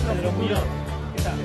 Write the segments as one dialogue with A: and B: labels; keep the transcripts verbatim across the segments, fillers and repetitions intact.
A: nuestro
B: Pedro
A: futuro.
B: Muñoz, ¿qué tal?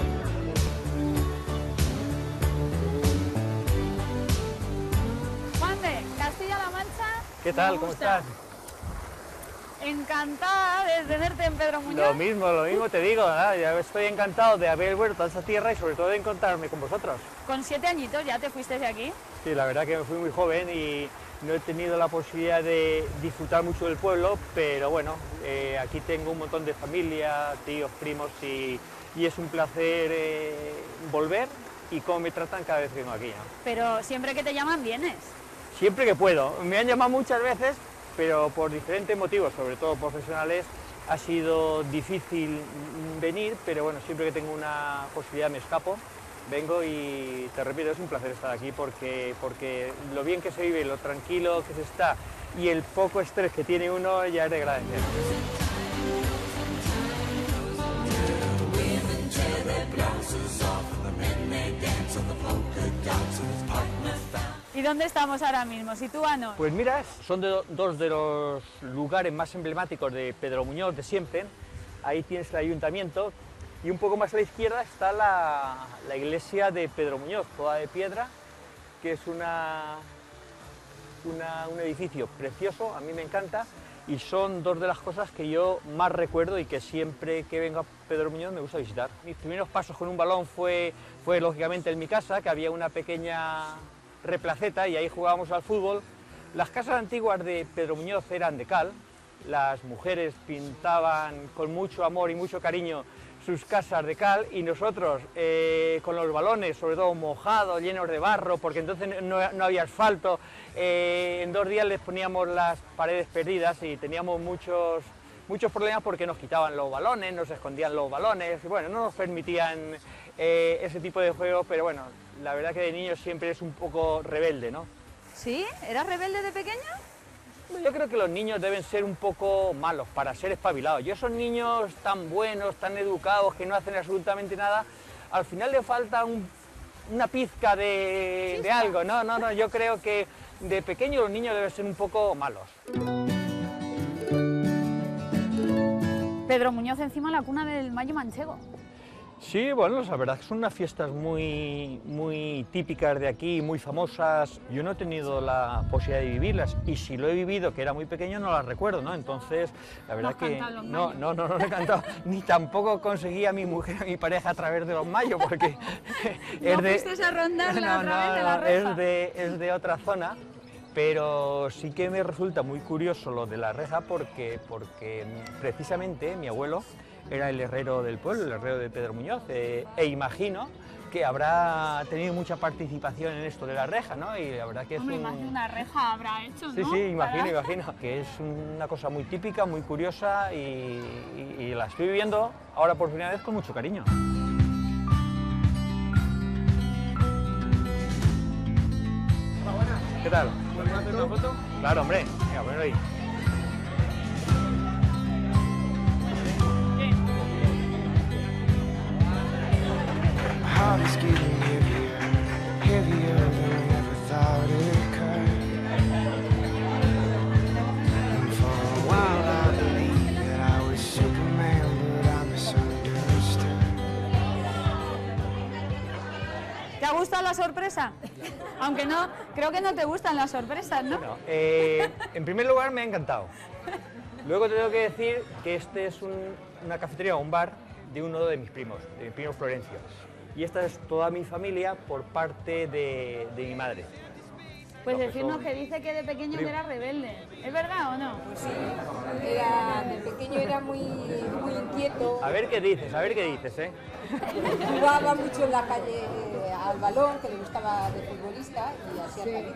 A: Juan de Castilla-La Mancha.
C: ¿Qué tal?
A: Me
C: ¿Cómo
A: gusta.
C: estás?
A: Encantada de tenerte en Pedro Muñoz.
C: Lo mismo, lo mismo te digo, ¿verdad? Ya estoy encantado de haber vuelto a esa tierra y sobre todo de encontrarme con vosotros.
A: Con siete añitos ya te fuiste de aquí.
C: Sí, la verdad que me fui muy joven y no he tenido la posibilidad de disfrutar mucho del pueblo, pero bueno, eh, aquí tengo un montón de familia, tíos, primos y, y es un placer eh, volver y cómo me tratan cada vez que vengo aquí, ¿no?
A: Pero siempre que te llaman vienes.
C: Siempre que puedo. Me han llamado muchas veces, pero por diferentes motivos, sobre todo profesionales, ha sido difícil venir, pero bueno, siempre que tengo una posibilidad me escapo, vengo y te repito, es un placer estar aquí porque, porque lo bien que se vive, lo tranquilo que se está y el poco estrés que tiene uno ya es de agradecer.
A: ¿Y dónde estamos ahora mismo? Sitúanos.
C: Pues mira, son de- dos de los lugares más emblemáticos de Pedro Muñoz de siempre. Ahí tienes el ayuntamiento y un poco más a la izquierda está la, la iglesia de Pedro Muñoz, toda de piedra, que es una, una- un edificio precioso, a mí me encanta, y son dos de las cosas que yo más recuerdo y que siempre que vengo a Pedro Muñoz me gusta visitar. Mis primeros pasos con un balón fue, fue lógicamente en mi casa, que había una pequeña replaceta y ahí jugábamos al fútbol. Las casas antiguas de Pedro Muñoz eran de cal, las mujeres pintaban con mucho amor y mucho cariño sus casas de cal y nosotros eh, con los balones, sobre todo mojados, llenos de barro, porque entonces no, no había asfalto, eh, en dos días les poníamos las paredes perdidas y teníamos muchos, muchos problemas porque nos quitaban los balones, nos escondían los balones, y bueno, no nos permitían eh, ese tipo de juegos, pero bueno, la verdad que de niño siempre es un poco rebelde, ¿no?
A: ¿Sí? ¿Eras rebelde de pequeño?
C: Yo creo que los niños deben ser un poco malos para ser espabilados. Y esos niños tan buenos, tan educados, que no hacen absolutamente nada, al final le falta un- una pizca de, de algo. No, no, no, yo creo que de pequeño los niños deben ser un poco malos.
A: Pedro Muñoz encima la cuna del Mayo Manchego.
C: Sí, bueno, la verdad es que son unas fiestas muy, muy típicas de aquí, muy famosas. Yo no he tenido la posibilidad de vivirlas y si lo he vivido, que era muy pequeño, no las recuerdo, ¿no? Entonces, la verdad
A: has
C: que
A: cantado los
C: no,
A: mayos.
C: no, no, no lo he cantado, ni tampoco conseguí a mi mujer, a mi pareja a través de los mayos, porque
A: ¿No fuiste a rondarla a través de la reja?
C: es de, es de otra zona. Pero sí que me resulta muy curioso lo de la reja porque, porque precisamente mi abuelo era el herrero del pueblo, el herrero de Pedro Muñoz, eh, e imagino que habrá tenido mucha participación en esto de la reja, ¿no? Y la verdad que es
A: Hombre,
C: un...
A: más de una reja habrá hecho,
C: Sí,
A: ¿no?
C: sí, imagino,
A: Para-
C: imagino, que es una cosa muy típica, muy curiosa y, y- y la estoy viviendo ahora por primera vez con mucho cariño. ¿Qué tal?
B: ¿Puedes hacer una foto?
C: Claro, hombre, venga, ponelo ahí.
D: My heart is getting heavier, heavier than I ever thought it could. And for a while I believed that I was Superman, but I misunderstood.
A: ¿Te ha gustado la sorpresa? Aunque no, creo que no te gustan las sorpresas, ¿no?
C: No, eh, en primer lugar me ha encantado. Luego te tengo que decir que este es un- una cafetería o un bar de uno de mis primos, de mi primo Florencio. Y esta es toda mi familia por parte de, de mi madre.
A: Pues
C: Los que
A: decirnos
C: son-
A: que dice que de pequeño que era rebelde. ¿Es verdad o no?
E: Era, de pequeño era muy, muy inquieto,
C: A ver qué dices, a ver qué dices, ¿eh?
E: jugaba mucho en la calle al balón, que le gustaba de futbolista, y así ha salido.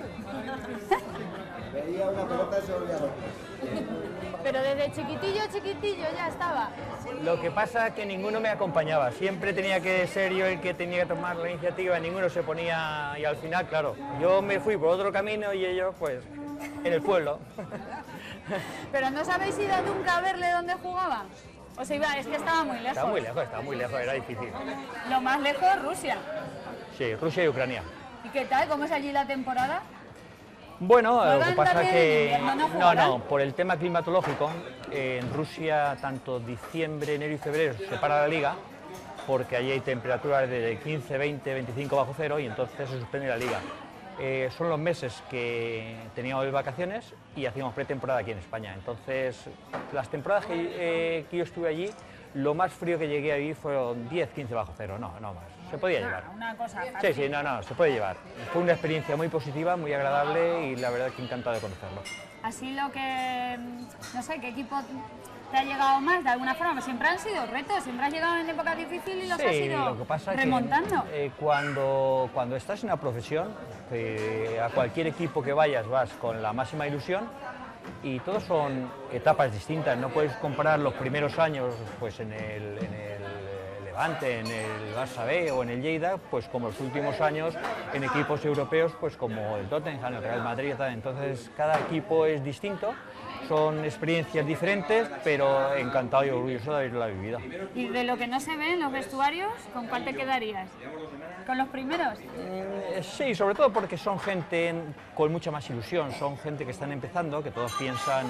F: Veía una pelota y se volvía loco.
A: Pero desde chiquitillo, chiquitillo ya estaba.
C: Lo que pasa es que ninguno me acompañaba, siempre tenía que ser yo el que tenía que tomar la iniciativa, ninguno se ponía y al final, claro, yo me fui por otro camino y ellos pues en el pueblo.
A: Pero no sabéis ido nunca a verle dónde jugaba. O sea, iba, es que estaba muy lejos.
C: Estaba muy lejos, estaba muy lejos, era difícil.
A: Lo más lejos, Rusia.
C: Sí, Rusia y Ucrania.
A: ¿Y qué tal? ¿Cómo es allí la temporada?
C: Bueno, lo que
A: Juegan
C: pasa
A: también en
C: que
A: invierno, ¿no
C: no,
A: jugarán?
C: no, por el tema climatológico, eh, en Rusia tanto diciembre, enero y febrero se para la liga, porque allí hay temperaturas de quince, veinte, veinticinco bajo cero y entonces se suspende la liga. Eh, son los meses que teníamos vacaciones y hacíamos pretemporada aquí en España. Entonces, las temporadas que, eh, que yo estuve allí, lo más frío que llegué a vivir fueron diez, quince bajo cero, no, no más. Se podía llevar.
A: Una cosa
C: Sí,
A: fácil.
C: sí, no, no, se puede llevar. Fue una experiencia muy positiva, muy agradable y la verdad que encantado de conocerlo.
A: Así lo que, no sé, ¿qué equipo te ha llegado más de alguna forma? Siempre han sido retos, siempre has llegado en épocas difíciles y los has
C: Sí,
A: ido
C: lo que pasa es que
A: remontando.
C: eh, cuando, cuando estás en una profesión, eh, a cualquier equipo que vayas vas con la máxima ilusión y todos son etapas distintas. No puedes comparar los primeros años pues, en, el, en el Levante, en el Barça B o en el Lleida, pues como los últimos años en equipos europeos, pues como el Tottenham, el Real Madrid. Tal. Entonces cada equipo es distinto. Son experiencias diferentes, pero encantado y orgulloso de haberla vivido.
A: Y de lo que no se ve en los vestuarios, ¿con cuál te quedarías? ¿Con los primeros?
C: Eh, Sí, sobre todo porque son gente en- con mucha más ilusión, son gente que están empezando, que todos piensan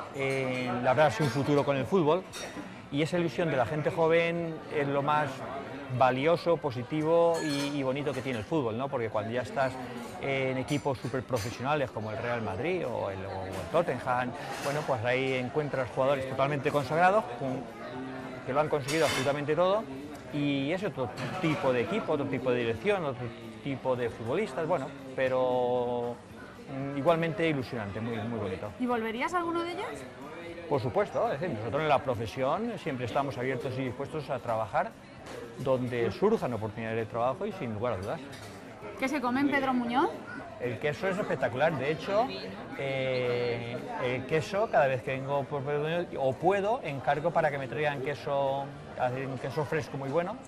C: en labrarse un futuro con el fútbol y esa ilusión de la gente joven es lo más valioso, positivo y, y bonito que tiene el fútbol, ¿no? Porque cuando ya estás en equipos súper profesionales como el Real Madrid o el, o el Tottenham, bueno, pues ahí encuentras jugadores totalmente consagrados con- que lo han conseguido absolutamente todo y es otro tipo de equipo, otro tipo de dirección, otro tipo de futbolistas, bueno, pero mm, igualmente ilusionante, muy, muy bonito.
A: ¿Y volverías a alguno de ellos?
C: Por supuesto, es decir, nosotros en la profesión siempre estamos abiertos y dispuestos a trabajar donde surjan oportunidades de trabajo y sin lugar a dudas.
A: ¿Qué se come en Pedro Muñoz?
C: El queso es espectacular, de hecho, eh, el queso cada vez que vengo por Pedro Muñoz, o puedo, encargo para que me traigan queso, un queso fresco muy bueno.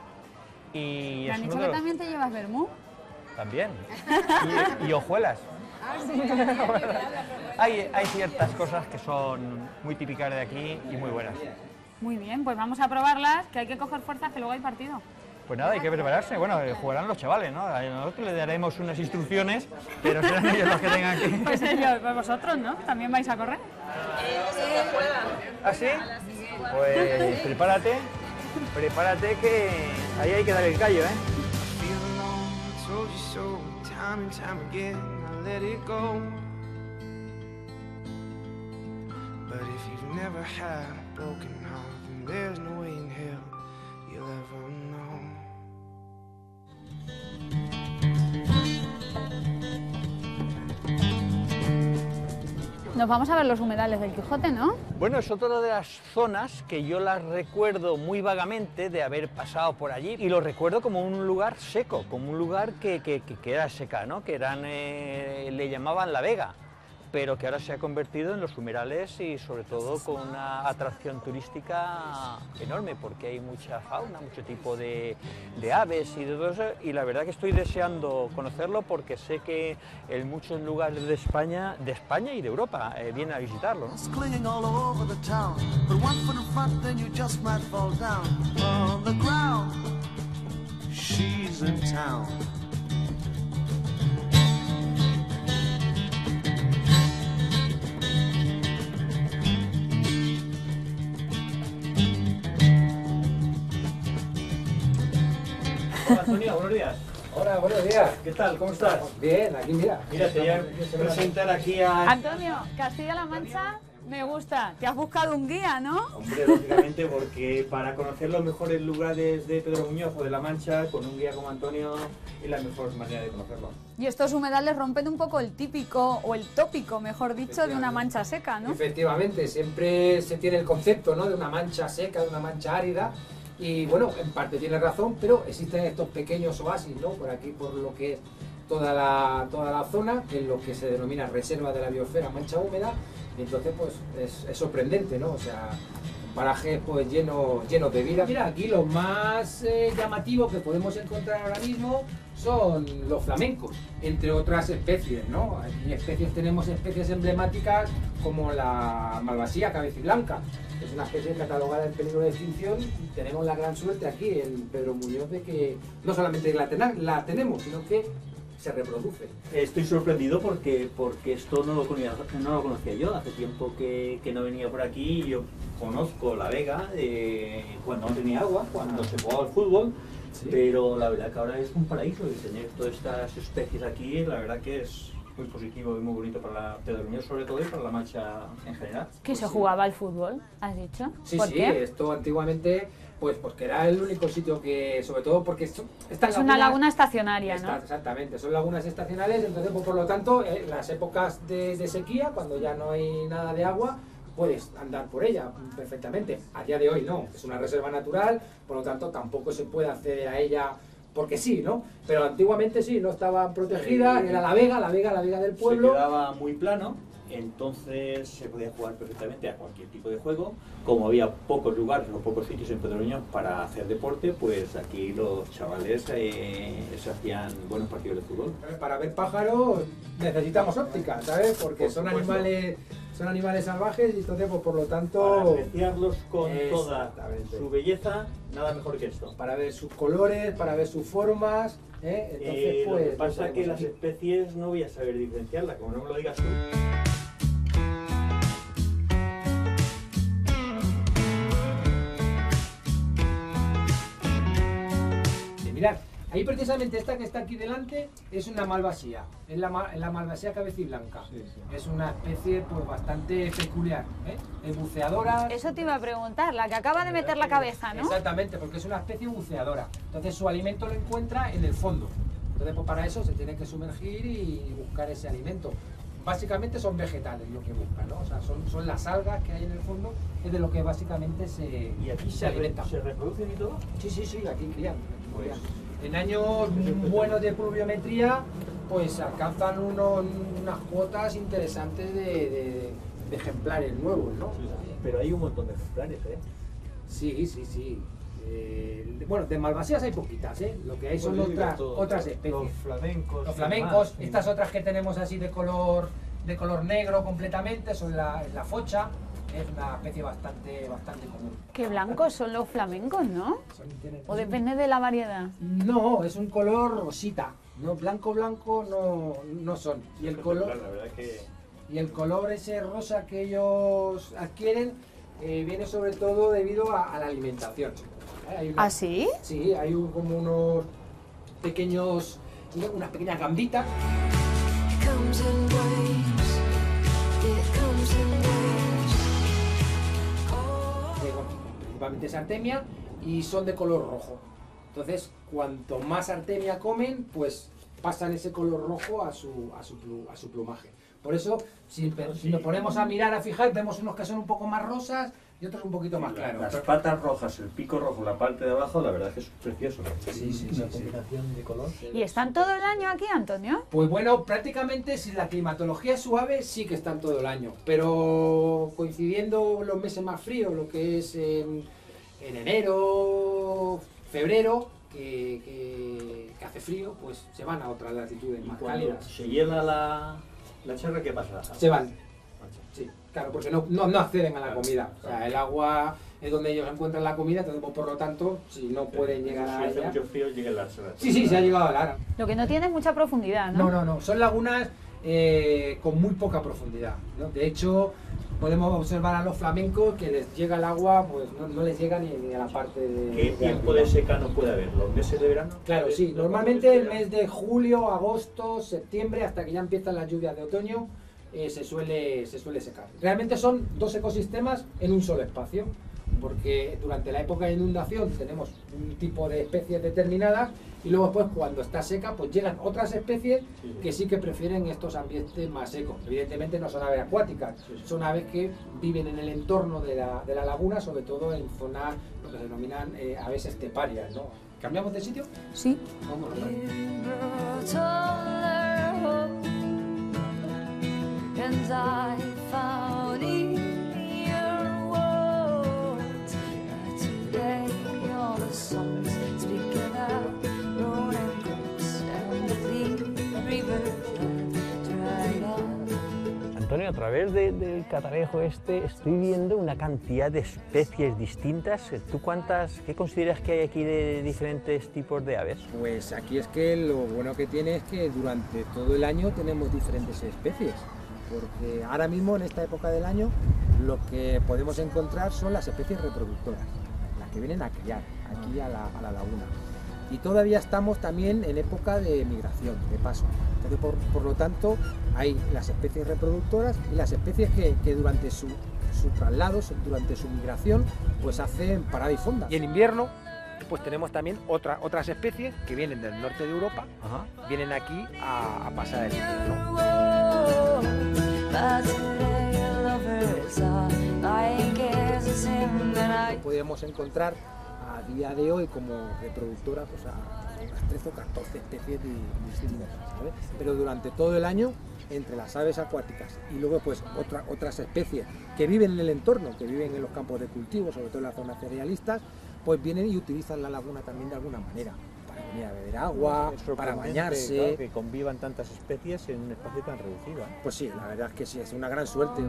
C: Y
A: ¿Me han
C: es
A: dicho
C: uno
A: que
C: de los-
A: también te llevas vermú?
C: También. Y, y hojuelas. hay, hay ciertas cosas que son muy típicas de aquí y muy buenas.
A: Muy bien, pues vamos a probarlas, que hay que coger fuerzas, que luego hay partido.
C: Pues nada, hay que prepararse. Bueno, eh, jugarán los chavales, ¿no? A Nosotros les daremos unas instrucciones, pero serán ellos los que tengan que...
A: Pues ellos, pues vosotros, ¿no? ¿También vais a correr?
C: ¿Ah, sí? Pues prepárate, prepárate que ahí hay que dar el callo, ¿eh?
D: Feel alone, I told you so, time and time again, I let it go. But if you've never had a broken heart, then there's no way in hell you'll ever know.
A: Nos vamos a ver los humedales del Quijote, ¿no?
C: Bueno, es otra de las zonas que yo las recuerdo muy vagamente de haber pasado por allí y lo recuerdo como un lugar seco, como un lugar que, que, que- que era seca, ¿no? Que eran, eh, le llamaban La Vega, pero que ahora se ha convertido en los humedales y sobre todo con una atracción turística enorme porque hay mucha fauna, mucho tipo de, de aves y de todo eso y la verdad que estoy deseando conocerlo porque sé que en muchos lugares de España, de España y de Europa eh, vienen a visitarlo, ¿no?
B: It's clinging all over the town. But one foot in front, then you just might fall down on the ground. She's in town.
C: Hola Antonio, buenos días.
F: Hola, buenos días.
C: ¿Qué tal? ¿Cómo estás?
F: Bien, aquí mira.
C: Mira, te voy a presentar aquí a...
A: Antonio, Castilla-La Mancha me gusta. Te has buscado un guía, ¿no?
C: Hombre, lógicamente, porque para conocer los mejores lugares de Pedro Muñoz o de La Mancha, con un guía como Antonio, es la mejor manera de conocerlo.
A: Y estos humedales rompen un poco el típico, o el tópico, mejor dicho, de una mancha seca, ¿no?
F: Efectivamente, siempre se tiene el concepto, ¿no?, de una mancha seca, de una mancha árida. Y bueno, en parte tiene razón, pero existen estos pequeños oasis, ¿no?, por aquí, por lo que es toda la, toda la zona, en lo que se denomina reserva de la biosfera mancha húmeda. Y entonces, pues, es, es sorprendente, ¿no? O sea, parajes pues llenos lleno de vida. Mira, aquí los más eh, llamativos que podemos encontrar ahora mismo son los flamencos, entre otras especies, ¿no? Aquí especies, tenemos especies emblemáticas como la malvasía cabeciblanca, que es una especie catalogada en peligro de extinción, y tenemos la gran suerte aquí en Pedro Muñoz de que no solamente la, tena- la tenemos, sino que se reproduce.
C: Estoy sorprendido porque, porque esto no lo, conocía, no lo conocía yo. Hace tiempo que, que no venía por aquí. Yo conozco La Vega eh, cuando no tenía agua, cuando se jugaba al fútbol, sí. Pero la verdad que ahora es un paraíso y tener todas estas especies aquí, la verdad que es muy positivo y muy bonito para la Pedromuñoz sobre todo y para la Mancha en general.
A: ¿Que
F: Pues
A: se
F: sí.
A: jugaba al fútbol, has dicho?
F: Sí,
A: ¿Por
F: sí,
A: qué?
F: esto antiguamente, pues porque era el único sitio que, sobre todo porque esto, esta
A: Es una laguna estacionaria,
F: está,
A: ¿no?
F: Exactamente, son lagunas estacionales, entonces pues, por lo tanto, en las épocas de, de sequía, cuando ya no hay nada de agua, puedes andar por ella perfectamente. A día de hoy no, es una reserva natural, por lo tanto tampoco se puede acceder a ella porque sí, ¿no? Pero antiguamente sí, no estaba protegida, era la vega, la vega, la vega del pueblo.
C: Se quedaba muy plano, entonces se podía jugar perfectamente a cualquier tipo de juego. Como había pocos lugares o pocos sitios en Pedromuñoz para hacer deporte, pues aquí los chavales eh, se hacían buenos partidos de fútbol.
F: Para ver pájaros necesitamos óptica, ¿sabes? Porque
C: Por
F: son
C: supuesto.
F: animales, son animales salvajes y entonces pues, por lo
C: Para
F: tanto
C: apreciarlos con toda
F: Exactamente.
C: su belleza, nada mejor que esto.
F: para ver sus colores, para ver sus formas, ¿eh? Entonces
C: Eh,
F: pues
C: lo que pasa
F: lo
C: es que
F: tenemos
C: las
F: aquí.
C: especies no voy a saber diferenciarlas, como no me lo digas tú.
F: Mirad, ahí precisamente esta que está aquí delante es una malvasía, es la, ma- la malvasía cabeciblanca.
C: Sí, sí.
F: Es una especie pues bastante peculiar, ¿eh? Es buceadora.
A: Eso te iba a preguntar, la que acaba de meter la cabeza, ¿no?
F: Exactamente, porque es una especie buceadora. Entonces su alimento lo encuentra en el fondo. Entonces pues para eso se tiene que sumergir y buscar ese alimento. Básicamente son vegetales lo que buscan, ¿no? O sea, son, son las algas que hay en el fondo, es de lo que básicamente se,
C: ¿Y aquí
F: se
C: se,
F: alimentan.
C: se reproducen y todo?
F: Sí, sí, sí, aquí crían. aquí
C: Pues-
F: crían. En años buenos de pluviometría, pues alcanzan unos- unas cuotas interesantes de, de- de ejemplares nuevos, ¿no?
C: Pero hay un montón de ejemplares, ¿eh?
F: Sí, sí, sí. Eh, bueno, de malvasías hay poquitas, ¿eh? Lo que hay son
C: Pues yo digo
F: otras,
C: todo,
F: otras
C: todo.
F: especies.
C: Los flamencos.
F: Los
C: y
F: flamencos,
C: demás.
F: estas otras que tenemos así de color, de color negro completamente, son la, la focha, es una especie bastante, bastante común.
A: Qué blancos son los flamencos, ¿no?
F: Son- tienen-
A: O depende de la variedad.
F: No, es un color rosita. No, blanco, blanco no, no son. Y el color,
C: La verdad es que
F: y el color ese rosa que ellos adquieren eh, viene sobre todo debido a, a la alimentación. ¿Eh? Hay una-
A: ¿Ah, sí?
F: Sí, hay un- como unos pequeños, unas pequeñas gambitas.
G: It comes in waves. It comes in waves. Oh.
F: que, bueno, principalmente es artemia, y son de color rojo. Entonces, cuanto más artemia comen, pues pasan ese color rojo a su, a su, plu- a su plumaje. Por eso, si, pe- si nos ponemos a mirar, a fijar, vemos unos que son un poco más rosas y otros un poquito más claros.
C: las patas rojas, el pico rojo, la parte de abajo, la verdad es que es precioso.
F: Sí, sí, sí, sí.
C: combinación de color.
A: ¿Y están todo el año aquí, Antonio?
F: Pues bueno, prácticamente si la climatología es suave, sí que están todo el año. Pero coincidiendo los meses más fríos, lo que es en, en enero, febrero, que, que- que hace frío, pues se van a otras latitudes
C: Y
F: más
C: cuando
F: cálidas.
C: se hiela la, la charra, ¿qué pasa?
F: Se van. Sí, claro, porque no, no, no acceden a la
C: Claro,
F: comida. O sea,
C: claro.
F: el agua es donde ellos encuentran la comida, entonces pues, por lo tanto, si no pueden llegar
C: Si
F: a
C: hace
F: ella...
C: mucho frío, llega la charra.
F: Sí, sí, se ha llegado a Lara.
A: Lo que no tiene es mucha profundidad, ¿no?
F: No, no, no. Son lagunas eh, con muy poca profundidad, ¿no? De hecho, podemos observar a los flamencos que les llega el agua, pues no, no les llega ni, ni a la parte de...
C: ¿Qué
F: de
C: tiempo
F: arriba.
C: de secano puede haber? ¿Los meses de verano?
F: Claro,
C: ¿Los
F: sí.
C: meses
F: Normalmente
C: de
F: el
C: verano?
F: mes de julio, agosto, septiembre, hasta que ya empiezan las lluvias de otoño, eh, se, suele, se suele secar. Realmente son dos ecosistemas en un solo espacio, porque durante la época de inundación tenemos un tipo de especies determinadas y luego después cuando está seca pues llegan otras especies
C: Sí, sí.
F: que sí que prefieren estos ambientes más secos. Evidentemente no son aves acuáticas, son aves que viven en el entorno de la, de la laguna, sobre todo en zonas lo que se denominan eh, aves esteparias, ¿no? ¿Cambiamos de sitio?
A: Sí.
F: Vámonos, ¿no?
G: You brought all our hope, and I found in your words that today all the songs speak about road and coast and the clean rivers that dried up.
C: Antonio, través de, del catalejo este estoy viendo una cantidad de especies distintas. ¿Tú cuántas, qué consideras que hay aquí de diferentes tipos de aves?
F: Pues aquí es que lo bueno que tiene es que durante todo el año tenemos diferentes especies, porque ahora mismo en esta época del año lo que podemos encontrar son las especies reproductoras, las que vienen a criar aquí a la, a la laguna. Y todavía estamos también en época de migración, de paso. Entonces, por, por lo tanto, hay las especies reproductoras y las especies que, que durante su, su traslado, durante su migración, pues hacen parada y fonda. Y en invierno, pues tenemos también otra, otras especies que vienen del norte de Europa, Ajá. vienen aquí a, a pasar el invierno. Podemos encontrar a día de hoy como reproductora pues a unas trece o catorce especies distintas, ¿sabes? Pero durante todo el año, entre las aves acuáticas y luego pues otra, otras especies que viven en el entorno, que viven en los campos de cultivo, sobre todo en las zonas cerealistas, pues vienen y utilizan la laguna también de alguna manera, para venir a beber agua, para bañarse.
C: Claro, que convivan tantas especies en un espacio tan reducido, ¿eh?
F: Pues sí, la verdad es que sí, es una gran suerte.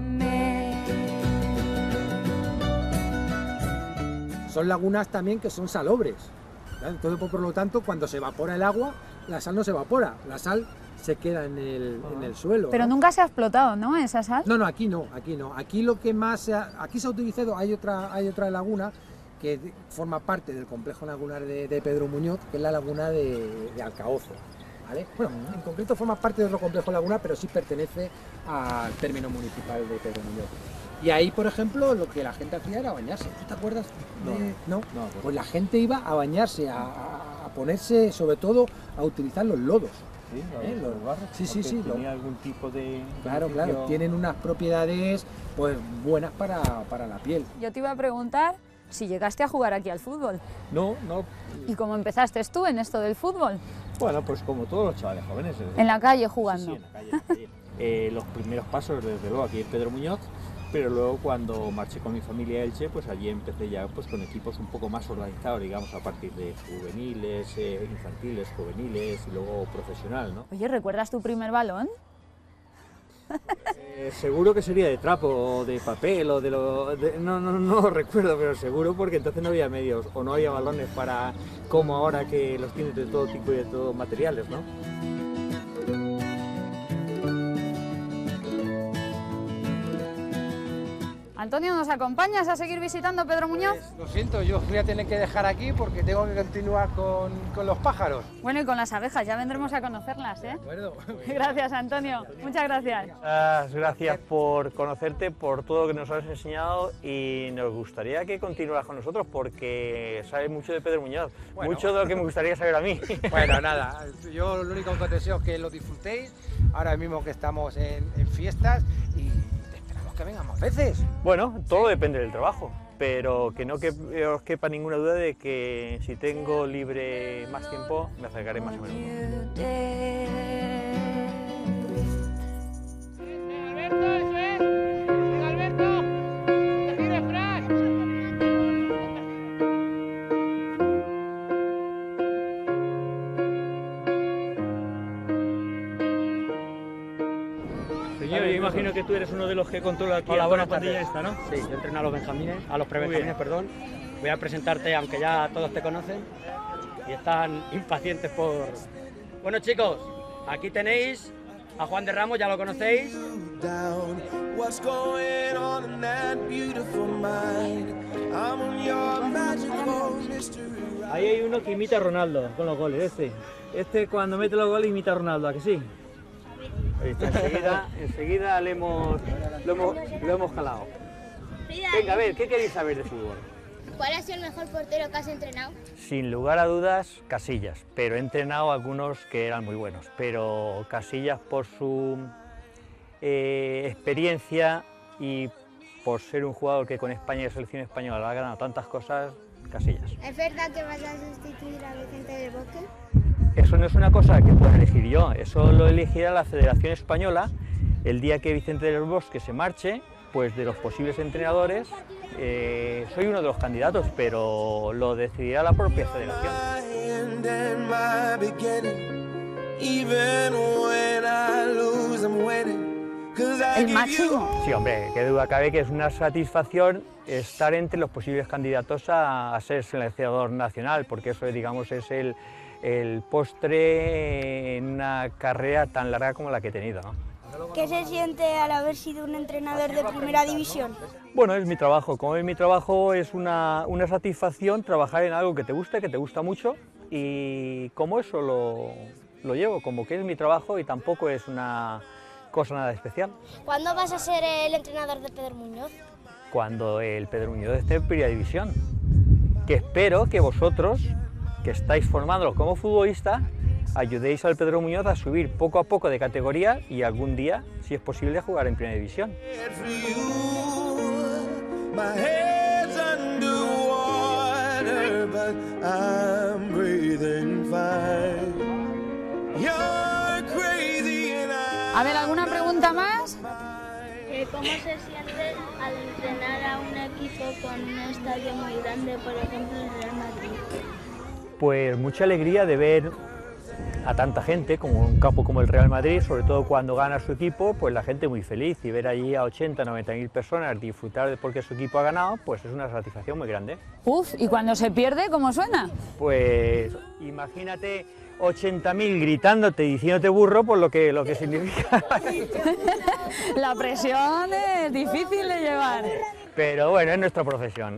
F: Son lagunas también que son salobres, ¿vale? Entonces, pues, por lo tanto, cuando se evapora el agua, la sal no se evapora, la sal se queda en el, en el suelo.
A: Pero
F: ¿no?
A: nunca se ha explotado, ¿no?, esa sal.
F: No, no, aquí no, aquí no. Aquí lo que más se ha, aquí se ha utilizado, hay otra, hay otra laguna que forma parte del complejo lagunar de, de Pedro Muñoz, que es la laguna de, de Alcaozo, ¿vale? Bueno, en concreto forma parte de otro complejo lagunar, pero sí pertenece al término municipal de Pedro Muñoz. Y ahí, por ejemplo, lo que la gente hacía era bañarse. ¿Tú te acuerdas? De... No, no, no, pues la gente iba a bañarse, a, a, a ponerse, sobre todo, a utilizar los lodos.
C: Sí,
F: ¿Eh?
C: los, los barros,
F: sí, sí, sí.
C: Tenía lo... algún tipo de...
F: Claro, claro, tienen unas propiedades pues buenas para, para la piel.
A: Yo te iba a preguntar si llegaste a jugar aquí al fútbol.
C: No, no.
A: ¿Y cómo empezaste tú en esto del fútbol?
C: Bueno, pues como todos los chavales jóvenes. Desde...
A: En la calle jugando.
C: Sí, sí, en la calle. En la calle. eh, los primeros pasos, desde luego, aquí en Pedro Muñoz, pero luego cuando marché con mi familia a Elche, pues allí empecé ya pues con equipos un poco más organizados, digamos, a partir de juveniles, eh, infantiles, juveniles y luego profesional, ¿no?
A: Oye, ¿recuerdas tu primer balón?
C: Eh, seguro que sería de trapo o de papel o de lo... De, no, no, no lo recuerdo, pero seguro porque entonces no había medios o no había balones para como ahora que los tienes de todo tipo y de todos materiales, ¿no?
A: Antonio, ¿nos acompañas a seguir visitando Pedro Muñoz?
F: Pues, lo siento, yo voy a tener que dejar aquí porque tengo que continuar con, con los pájaros.
A: Bueno, y con las abejas, ya vendremos a conocerlas, ¿eh?
F: De acuerdo.
A: Gracias, Antonio. Muchas gracias.
C: Muchas gracias por conocerte, por todo lo que nos has enseñado y nos gustaría que continuaras con nosotros porque sabes mucho de Pedro Muñoz, bueno, mucho de lo que me gustaría saber a mí.
F: Bueno, nada, yo lo único que os deseo es que lo disfrutéis, ahora mismo que estamos en, en fiestas y que vengan más veces.
C: Bueno, todo depende del trabajo, pero que no que, os quepa ninguna duda de que si tengo libre más tiempo, me acercaré más o menos.
H: Alberto, eso es. Venga, Alberto. Que tire Fran.
C: Señor, yo imagino que tú eres uno de los que controla aquí
I: Hola,
C: a
I: buenas
C: la pandilla
I: tardes.
C: esta, ¿no?
I: Sí, yo entreno a los benjamines, a los prebenjamines, perdón. Voy a presentarte, aunque ya todos te conocen y están impacientes por... Bueno, chicos, aquí tenéis a Juan de Ramos, ya lo conocéis.
C: Ahí hay uno que imita a Ronaldo con los goles, este. Este cuando mete los goles imita a Ronaldo, ¿a que sí? Ahí está, enseguida, enseguida le hemos, lo, hemos, lo hemos jalado. Venga, a ver, ¿qué queréis saber de fútbol?
J: ¿Cuál ha sido el mejor portero que has entrenado?
C: Sin lugar a dudas, Casillas, pero he entrenado a algunos que eran muy buenos. Pero Casillas por su eh, experiencia y por ser un jugador que con España y la selección española ha ganado tantas cosas, Casillas.
J: ¿Es verdad que vas a sustituir a Vicente del Bosque?
C: Eso no es una cosa que pueda elegir yo, eso lo elegirá la Federación Española el día que Vicente del Bosque se marche, pues de los posibles entrenadores, eh, soy uno de los candidatos, pero lo decidirá la propia Federación.
A: el máximo.
C: Sí, hombre, qué duda cabe que es una satisfacción estar entre los posibles candidatos a, a ser seleccionador nacional, porque eso, digamos, es el, el postre en una carrera tan larga como la que he tenido, ¿no?
J: ¿Qué se siente al haber sido un entrenador de primera división?
C: Bueno, es mi trabajo. Como es mi trabajo, es una, una satisfacción trabajar en algo que te gusta, que te gusta mucho, y como eso lo, lo llevo, como que es mi trabajo y tampoco es una cosa nada especial.
J: ¿Cuándo vas a ser el entrenador de Pedro Muñoz?
C: Cuando el Pedro Muñoz esté en primera división, que espero que vosotros, que estáis formándolo como futbolista, ayudéis al Pedro Muñoz a subir poco a poco de categoría y algún día, si es posible, a jugar en primera división.
A: A ver, ¿alguna pregunta más?
J: ¿Cómo se siente al entrenar a un equipo con un estadio muy grande, por ejemplo el Real Madrid?
C: Pues mucha alegría de ver a tanta gente, como un campo como el Real Madrid, sobre todo cuando gana su equipo, pues la gente muy feliz, y ver allí a ochenta, noventa mil personas disfrutar de porque su equipo ha ganado, pues es una satisfacción muy grande.
A: Uf, ¿y cuando se pierde, cómo suena?
C: Pues imagínate ochenta mil gritándote y diciéndote burro por lo que, lo que significa.
A: La presión es difícil de llevar.
C: Pero bueno, es nuestra profesión.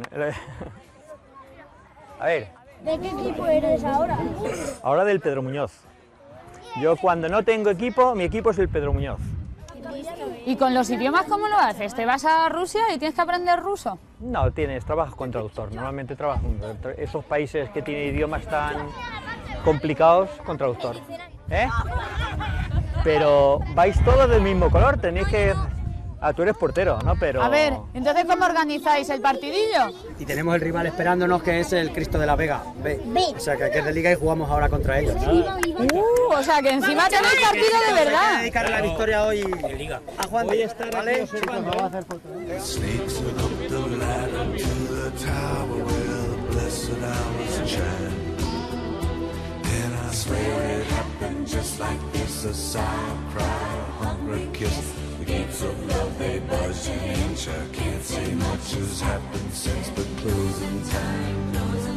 C: A ver.
J: ¿De qué equipo eres ahora?
C: Ahora del Pedro Muñoz. Yo cuando no tengo equipo, mi equipo es el Pedro Muñoz.
A: ¿Y con los idiomas cómo lo haces? ¿Te vas a Rusia y tienes que aprender ruso?
C: No, tienes, trabajas con traductor. Normalmente trabajo con esos países que tienen idiomas tan complicados con traductor. ¿Eh? Pero vais todos del mismo color, tenéis que... Ah, tú eres portero, ¿no? Pero...
A: A ver, entonces ¿cómo organizáis el partidillo?
I: Y tenemos el rival esperándonos, que es el Cristo de la Vega, B. O sea, que aquí es de Liga y jugamos ahora contra ellos.
A: Uh, o sea, que encima tenéis partido de
I: Hay que
A: verdad.
I: dedicarle la victoria hoy en Liga. A Juan,
C: voy a estar
I: ¿vale?
C: aquí observando.
I: Chicos, vamos a hacer fotos.
B: Snakes look up the ladder to the tower where the blessed hours shine. And I swear it happened just like this, a sigh, a cry, a hungry kiss. The gates of love, they budge an inch. I can't say much has happened since, but closing time.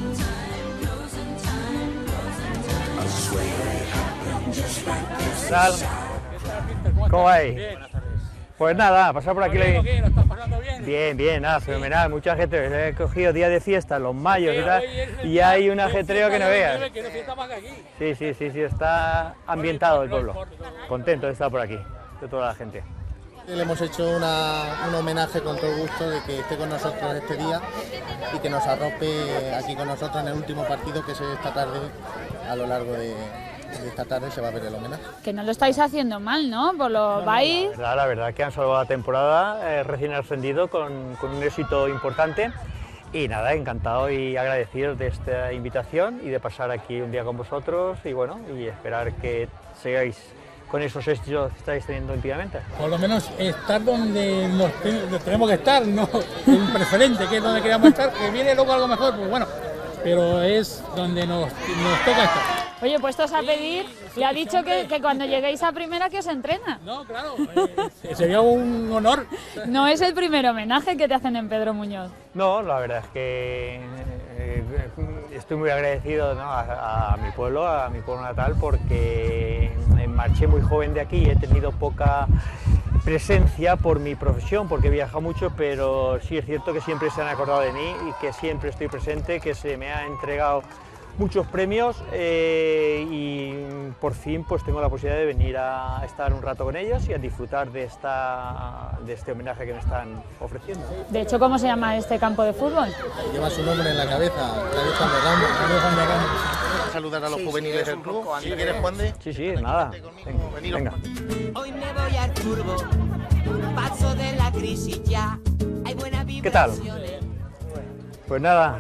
B: I swear it happened just like this.
C: ¿Tal? ¿Cómo vais? Pues nada, pasar por aquí.
H: ¿Lo estás pasando bien?
C: Bien, bien, nada, fenomenal. Mucha gente, he cogido día de fiesta, los mayos y tal, y hay un ajetreo que no veas. Sí, sí, sí, sí, está ambientado el pueblo. Contento de estar por aquí, de toda la gente.
K: Le hemos hecho una, un homenaje con todo gusto de que esté con nosotros este día y que nos arrope aquí con nosotros en el último partido, que es esta tarde. A lo largo de, de esta tarde se va a ver el homenaje.
A: Que no lo estáis haciendo mal, ¿no? Por lo
C: No,
A: vais...
C: no, la, verdad, la verdad que han salvado la temporada, eh, recién ascendido, con, con un éxito importante. Y nada, encantado y agradecido de esta invitación y de pasar aquí un día con vosotros y bueno, y esperar que sigáis con esos éxitos que estáis teniendo últimamente.
H: Por lo menos estar donde nos te- tenemos que estar, no en preferente, que es donde queramos estar, que viene luego algo mejor, pues bueno, pero es donde nos, nos toca estar.
A: Oye, puestos a pedir, le ha dicho que, que cuando lleguéis a primera que os entrena.
H: No, claro, eh, sería un honor.
A: No es el primer homenaje que te hacen en Pedro Muñoz.
C: No, la verdad es que eh, estoy muy agradecido, ¿no? a, a mi pueblo, a mi pueblo natal, porque marché muy joven de aquí, he tenido poca presencia por mi profesión, porque he viajado mucho, pero sí es cierto que siempre se han acordado de mí y que siempre estoy presente, que se me ha entregado muchos premios eh, y por fin pues tengo la posibilidad de venir a estar un rato con ellos y a disfrutar de, esta, de este homenaje que me están ofreciendo.
A: De hecho, ¿cómo se llama este campo de fútbol?
K: Lleva su nombre en la cabeza, David Juan de Ramos. David Juan de Ramos. Saludar a los juveniles del club. Si quieres, Juan de.
C: Sí, sí, nada. Venga, venga.
L: Hoy me voy al turbo, paso de la crisis ya. Hay buena
C: ¿Qué tal?
L: vibraciones.
C: Pues nada,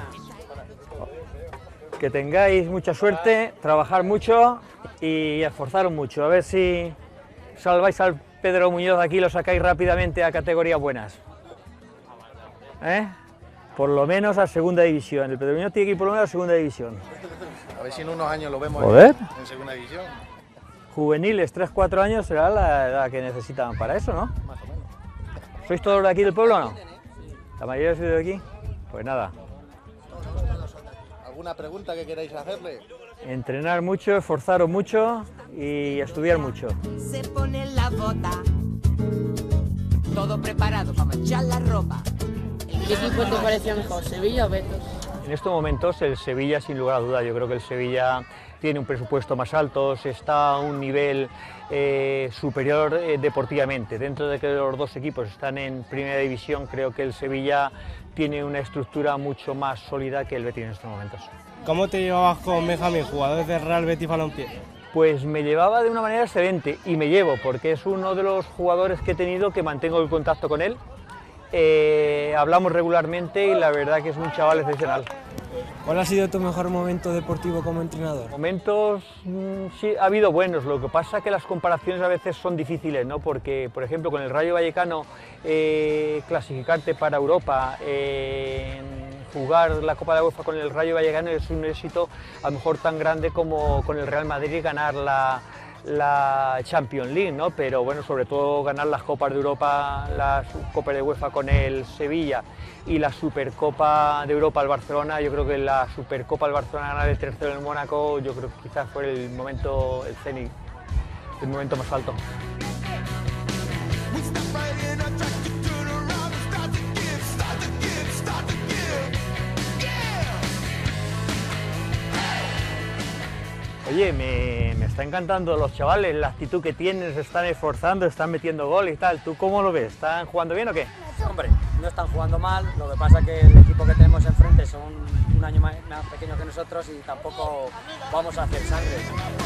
C: que tengáis mucha suerte, trabajar mucho y esforzaros mucho. A ver si salváis al Pedro Muñoz aquí y lo sacáis rápidamente a categorías buenas. ¿Eh? Por lo menos a segunda división. El Pedro Muñoz tiene que ir por lo menos a segunda división.
K: A ver si en unos años lo vemos
C: Joder.
K: en, en segunda división.
C: Juveniles, tres cuatro años será la edad que necesitan para eso, ¿no?
K: Más o menos.
C: ¿Sois todos de aquí del pueblo o no? ¿La mayoría sois de aquí? Pues nada.
K: ¿Alguna pregunta que queráis hacerle?
C: Entrenar mucho, esforzaros mucho y estudiar mucho.
L: Se pone la bota, todo preparado para manchar la ropa.
M: ¿Qué equipo te parecía mejor, Sevilla o Betis?
C: En estos momentos el Sevilla, sin lugar a duda, yo creo que el Sevilla tiene un presupuesto más alto, está a un nivel eh, superior eh, deportivamente. Dentro de que los dos equipos están en primera división, creo que el Sevilla tiene una estructura mucho más sólida que el Betis en estos momentos.
N: ¿Cómo te llevabas con Benjamín, jugador del Real Betis Balompié?
C: Pues me llevaba de una manera excelente y me llevo porque es uno de los jugadores que he tenido que mantengo el contacto con él. Eh, hablamos regularmente y la verdad que es un chaval excepcional.
N: ¿Cuál ha sido tu mejor momento deportivo como entrenador?
C: Momentos, mmm, sí, ha habido buenos, lo que pasa es que las comparaciones a veces son difíciles, ¿no? Porque, por ejemplo, con el Rayo Vallecano, eh, clasificarte para Europa, eh, jugar la Copa de la UEFA con el Rayo Vallecano es un éxito a lo mejor tan grande como con el Real Madrid y ganar la, la Champions League, ¿no? Pero bueno, sobre todo ganar las Copas de Europa, la Copa de UEFA con el Sevilla y la Supercopa de Europa al Barcelona. Yo creo que la Supercopa al Barcelona, ganar el tercero en Mónaco, yo creo que quizás fue el momento, el cenit, el momento más alto. Oye, me, me está encantando los chavales, la actitud que tienen, se están esforzando, están metiendo gol y tal. ¿Tú cómo lo ves? ¿Están jugando bien o qué?
I: Hombre, no están jugando mal, lo que pasa es que el equipo que tenemos enfrente son un año más, más pequeño que nosotros y tampoco vamos a hacer sangre.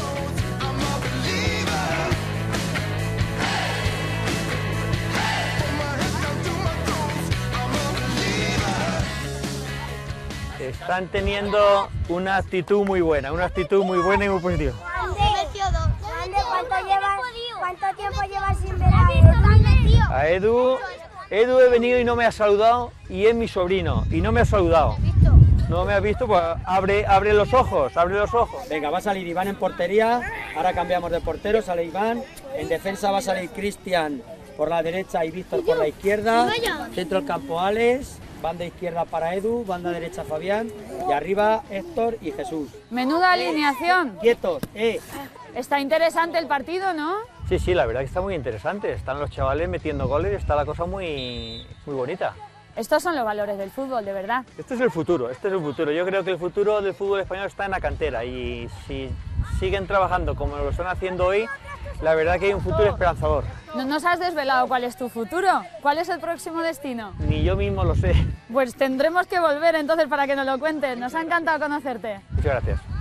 C: Están teniendo una actitud muy buena, una actitud muy buena y muy positiva.
O: ¿Cuánto, llevas, ¿Cuánto tiempo llevas sin ver a Edu?
C: A Edu, Edu he venido y no me ha saludado y es mi sobrino y no me ha saludado. No me has visto, pues abre, abre los ojos, abre los ojos.
I: Venga, va a salir Iván en portería, ahora cambiamos de portero, sale Iván, en defensa va a salir Cristian por la derecha y Víctor por la izquierda, centro del campo Alex, banda izquierda para Edu, banda derecha Fabián y arriba Héctor y Jesús.
A: Menuda alineación.
I: Quietos, eh.
A: Está interesante el partido, ¿no?
C: Sí, sí, la verdad que está muy interesante. Están los chavales metiendo goles y está la cosa muy, muy bonita.
A: Estos son los valores del fútbol, de verdad.
C: Este es el futuro, este es el futuro. Yo creo que el futuro del fútbol español está en la cantera y si siguen trabajando como lo están haciendo hoy, la verdad que hay un futuro esperanzador.
A: ¿No nos has desvelado cuál es tu futuro? ¿Cuál es el próximo destino?
C: Ni yo mismo lo sé.
A: Pues tendremos que volver entonces para que nos lo cuentes. Nos ha encantado conocerte.
C: Muchas gracias.